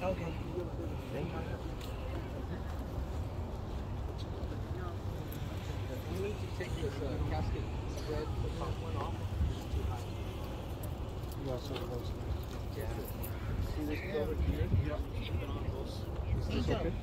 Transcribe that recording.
Okay. Thank you. We need to take this casket spread, the top one off. It's too high. You also close. Yeah. See this over here? Yeah. Is this okay?